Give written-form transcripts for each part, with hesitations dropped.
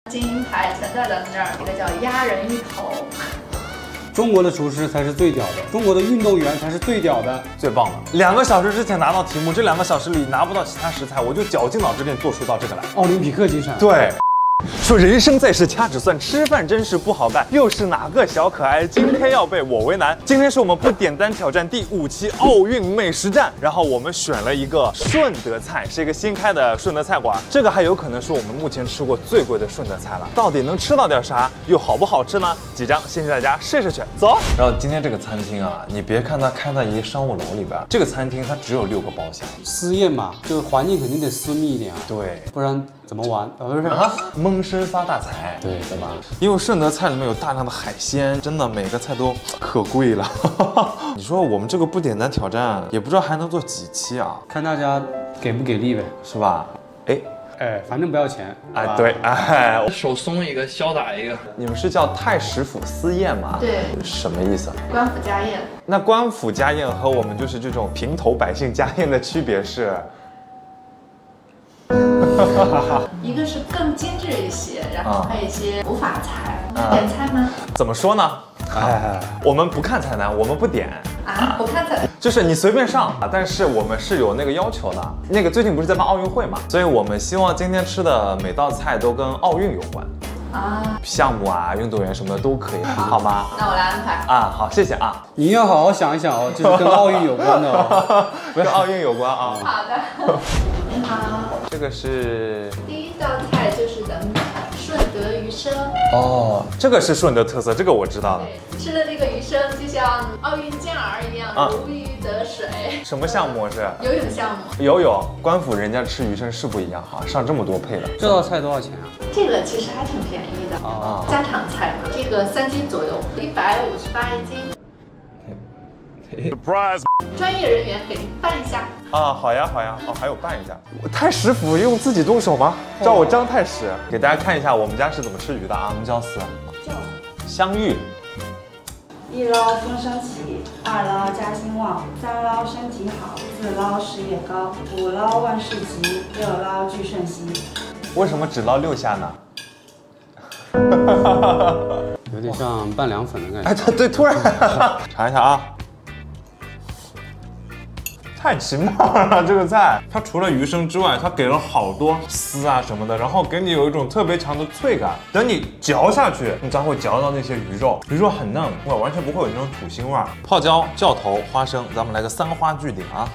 金银牌全在咱们这儿，一个叫鸭人一头。 中国的厨师才是最屌的，中国的运动员才是最屌的、 最棒的。2个小时之前拿到题目，这2个小时里拿不到其他食材，我就绞尽脑汁给你做出到这个来。 奥林匹克精神。 对。 说人生在世掐指算，吃饭真是不好干。又是哪个小可爱今天要被我为难？今天是我们不点单挑战第5期奥运美食战，然后我们选了一个顺德菜，是一个新开的顺德菜馆。这个还有可能是我们目前吃过最贵的顺德菜了。到底能吃到点啥，又好不好吃呢？几张，先请大家试试去。走。然后今天这个餐厅啊，你别看它开在一商务楼里边，这个餐厅它只有6个包厢。 私宴嘛，就是环境肯定得私密一点啊。 对， 不然怎么玩？不是啊，蒙身发大财，对吧？因为顺德菜里面有大量的海鲜，真的每个菜都可贵了。你说我们这个不点单挑战，也不知道还能做几期啊？ 看大家给不给力呗， 是吧？ 哎，反正不要钱。 哎，对，哎， 手松一个，消打一个。 你们是叫太史府私宴吗？ 对，什么意思？ 官府家宴。 那官府家宴和我们就是这种平头百姓家宴的区别是？ 一个是更精致一些，然后还有一些古法菜。点菜吗？ 怎么说呢？我们不看菜单，我们不点啊，不看菜单， 就是你随便上啊。但是我们是有那个要求的。那个最近不是在办奥运会嘛，所以我们希望今天吃的每道菜都跟奥运有关啊，项目啊、运动员什么的都可以，好吗？ 那我来安排啊，好，谢谢啊。 你要好好想一想哦，就是跟奥运有关的哦， 跟奥运有关啊。 好的。你好， 这个是第一道菜就是咱们的顺德鱼生哦，这个是顺德特色，这个我知道了。 对，吃的这个鱼生就像奥运健儿一样，如鱼得水。 什么项目是？ 游泳项目。 游泳，官府人家吃鱼生是不一样哈，上这么多配的。 这道菜多少钱啊？ 这个其实还挺便宜的啊，家常菜嘛，这个3斤左右，158一斤。 Surprise！ 专业人员给您拌一下啊，好呀好呀，哦还有拌一下。太史府用自己动手吗？叫我张太史，给大家看一下我们家是怎么吃鱼的啊。什么叫丝？香芋。 1捞风生起，2捞家兴旺，3捞身体好，4捞事业高，5捞万事吉，6捞聚顺息。 为什么只捞6下呢？ 有点像拌凉粉的感觉。 哎，对，突然尝一下啊。太奇妙了，这个菜，它除了鱼生之外，它给了好多丝啊什么的，然后给你有一种特别强的脆感。等你嚼下去，你才会嚼到那些鱼肉，鱼肉很嫩，完全不会有那种土腥味儿。泡椒、酵头、花生，咱们来个3花聚顶啊。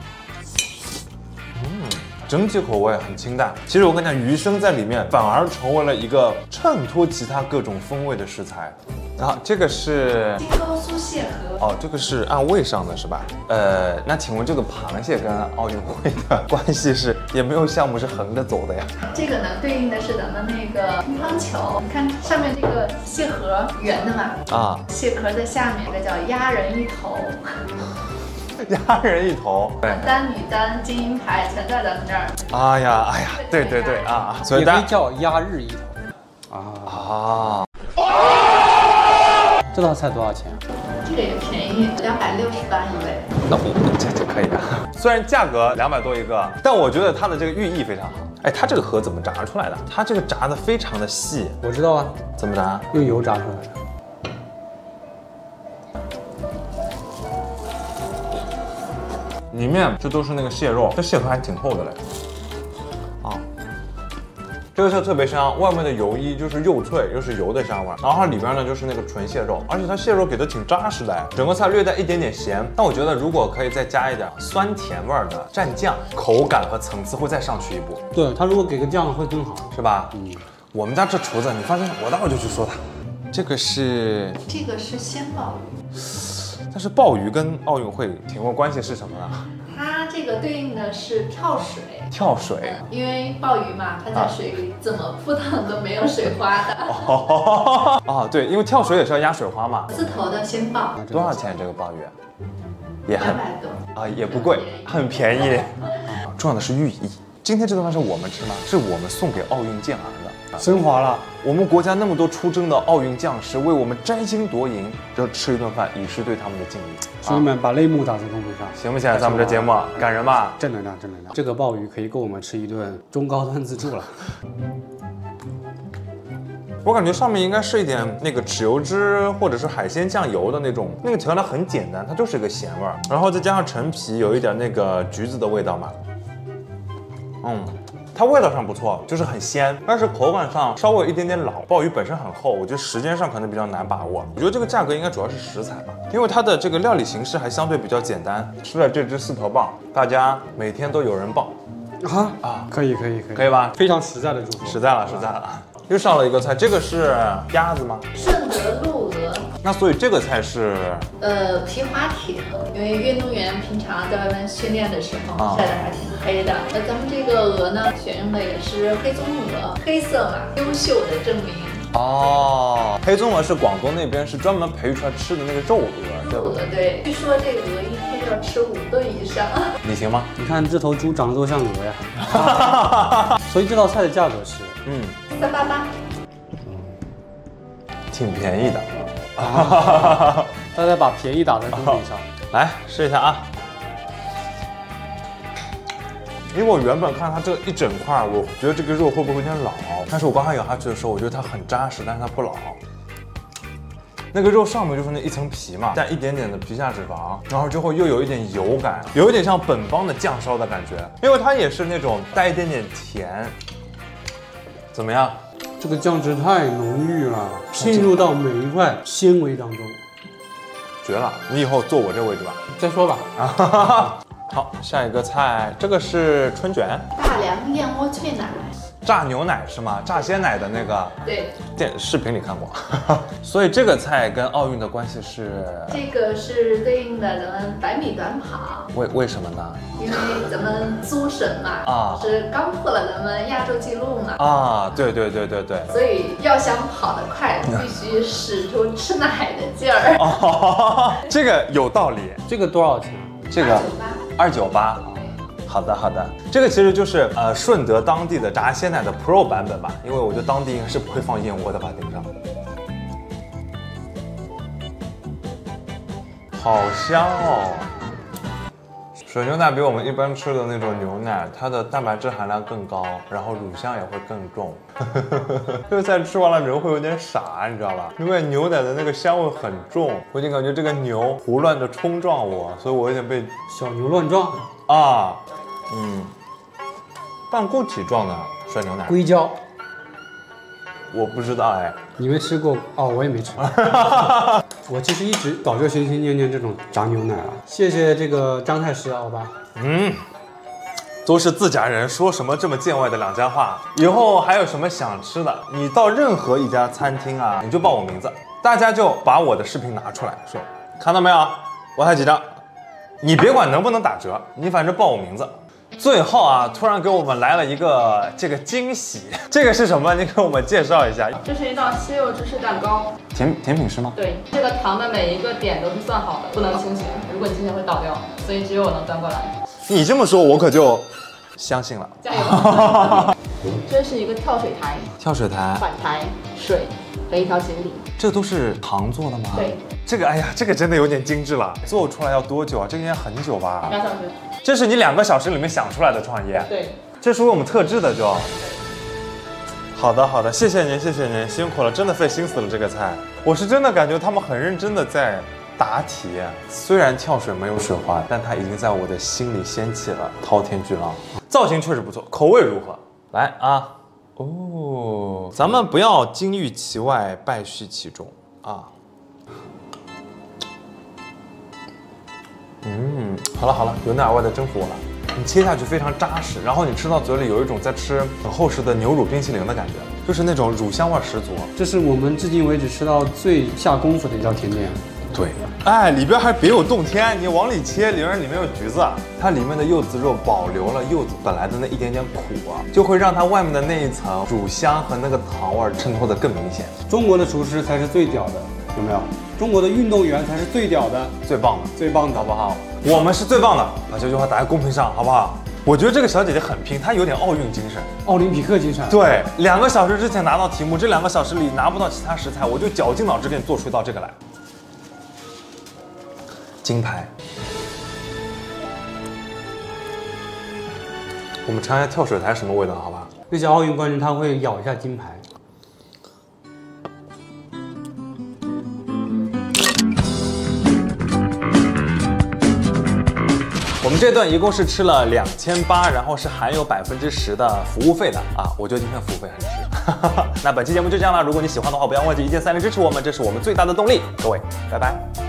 整体口味很清淡。其实我跟你讲，鱼生在里面反而成为了一个衬托其他各种风味的食材。然后这个是金钩酥蟹盒。 哦，这个是按位上的是吧？那请问这个螃蟹跟奥运会的关系是也没有项目是横着走的呀？ 这个呢，对应的是咱们那个乒乓球。你看上面这个蟹盒圆的嘛，啊，蟹壳的下面这个叫鸭人一头。 鸭人一头，对， 男单、女单、金银牌全在咱们这儿。 哎呀，对对对啊， 所以也可以叫鸭日一头。啊。这道菜多少钱？ 这个也便宜，260八一位。 那这可以的。虽然价格200多一个，但我觉得它的这个寓意非常好。哎，它这个盒怎么炸出来的？它这个炸的非常的细。 我知道啊， 怎么炸？ 用油炸出来的。 里面这都是那个蟹肉，这蟹壳还挺厚的嘞。啊，这个菜特别香，外面的油衣就是又脆又是油的香味，然后它里边呢就是那个纯蟹肉，而且它蟹肉给的挺扎实的，整个菜略带一点点咸，但我觉得如果可以再加一点酸甜味的蘸酱，口感和层次会再上去一步。 对，它如果给个酱会更好， 是吧？我们家这厨子，你发现我待会就去说他。这个是鲜鲍鱼。 但是鲍鱼跟奥运会，请问关系是什么呢？ 它这个对应的是跳水。 跳水， 因为鲍鱼嘛，它在水里怎么扑腾都没有水花的。 哦，对，因为跳水也是要压水花嘛。 4头的鲜鲍， 多少钱这个鲍鱼？也很 200多啊，也不贵，很便宜。重要的是寓意。今天这顿饭是我们吃吗？是我们送给奥运健儿的， 升华了。 我们国家那么多出征的奥运将士为我们摘金夺银，就吃一顿饭，以示对他们的敬意。 兄弟们，把泪目打在公屏上， 行不行？咱们这节目感人吧？ 正能量，正能量。这个鲍鱼可以够我们吃一顿中高端自助了。 我感觉上面应该是一点那个豉油汁或者是海鲜酱油的那种，那个调料很简单，它就是一个咸味儿，然后再加上陈皮，有一点那个橘子的味道嘛。它味道上不错，就是很鲜，但是口感上稍微有一点点老。鲍鱼本身很厚，我觉得时间上可能比较难把握。我觉得这个价格应该主要是食材吧，因为它的这个料理形式还相对比较简单。吃了这只4头鲍，大家每天都有人报可以吧？ 非常实在的主播， 实在了。又上了一个菜，这个是鸭子吗？ 顺德鹿鹅。 那所以这个菜是皮划艇，因为运动员平常在外面训练的时候晒得还挺黑的。那咱们这个鹅呢，选用的也是黑棕鹅，黑色嘛，优秀的证明。 黑棕鹅是广东那边是专门培育出来吃的那个肉鹅，对吧？ 对，据说这个鹅一天要吃5顿以上。 你行吗？ 你看这头猪长得多像鹅呀。所以这道菜的价格是 388， 挺便宜的。 大家把便宜打在公屏上。 来试一下啊。因为我原本看它这一整块，我觉得这个肉会不会有点老？但是我刚才咬下去的时候，我觉得它很扎实，但是它不老。那个肉上面就是那一层皮嘛，带一点点的皮下脂肪，然后之后又有一点油感，有一点像本帮的酱烧的感觉，因为它也是那种带一点点甜。怎么样？ 这个酱汁太浓郁了，浸入到每一块纤维当中， 绝了！你以后坐我这位置吧。 再说吧。 好，下一个菜，这个是春卷， 大良燕窝脆奶， 炸牛奶是吗？炸鲜奶的那个， 对， 视频里看过。所以这个菜跟奥运的关系是？ 这个是对应的咱们100米短跑。 为什么呢？ 因为咱们租省嘛，是刚破了咱们亚洲纪录嘛。 对。 所以要想跑得快，必须使出吃奶的劲儿。 这个有道理。 这个多少钱？ 这个298。好的，这个其实就是顺德当地的炸鲜奶的 Pro 版本吧，因为我觉得当地应该是不会放燕窝的吧，顶上。好香哦！水牛奶比我们一般吃的那种牛奶，它的蛋白质含量更高，然后乳香也会更重。这个菜吃完了人会有点傻，你知道吧？因为牛奶的那个香味很重，我已经感觉这个牛胡乱的冲撞我，所以我有点被小牛乱撞半固体状的酸牛奶， 硅胶， 我不知道哎， 你没吃过我也没吃过。我其实一直早就心心念念这种炸牛奶了。谢谢这个张太师，好吧？ 都是自家人，说什么这么见外的2家话。以后还有什么想吃的，你到任何一家餐厅啊，你就报我名字，大家就把我的视频拿出来说，看到没有？我还几张，你别管能不能打折，你反正报我名字。最后啊，突然给我们来了一个这个惊喜，这个是什么？你给我们介绍一下。 这是一道西柚芝士蛋糕， 甜品是吗？ 对，这个糖的每一个点都是算好的，不能倾斜，如果你倾斜会倒掉，所以只有我能端过来。 你这么说，我可就相信了。 加油！这是一个跳水台，反台水和一条锦鲤， 这都是糖做的吗？ 对。 这个，哎呀，这个真的有点精致了。做出来要多久啊？这个应该很久吧 2小时。 这是你2个小时里面想出来的创意？ 对。 这是为我们特制的就。好的，谢谢您，辛苦了，真的费心思了这个菜。我是真的感觉他们很认真的在答题。虽然跳水没有水花，但它已经在我的心里掀起了滔天巨浪。造型确实不错，口味如何？来啊！咱们不要金玉其外，败絮其中啊。好了，有奶味的征服我了。你切下去非常扎实，然后你吃到嘴里有一种在吃很厚实的牛乳冰淇淋的感觉，就是那种乳香味十足。 这是我们至今为止吃到最下功夫的一道甜点。 对，哎，里边还别有洞天，你往里切，里面有橘子，它里面的柚子肉保留了柚子本来的那一点点苦就会让它外面的那一层乳香和那个糖味衬托得更明显。 中国的厨师才是最屌的，有没有？中国的运动员才是最屌的， 最棒的， 好不好？ 我们是最棒的，把这句话打在公屏上，好不好？我觉得这个小姐姐很拼，她有点奥运精神， 奥林匹克精神。 对，2个小时之前拿到题目，这2个小时里拿不到其他食材，我就绞尽脑汁给你做出一道这个来。金牌。我们尝一下跳水台什么味道，好吧？ 那些奥运冠军他会咬一下金牌。 我们这顿一共是吃了2800，然后是含有10%的服务费的啊，我觉得今天服务费很值。那本期节目就这样了，如果你喜欢的话，不要忘记1键3连支持我们，这是我们最大的动力。各位，拜拜。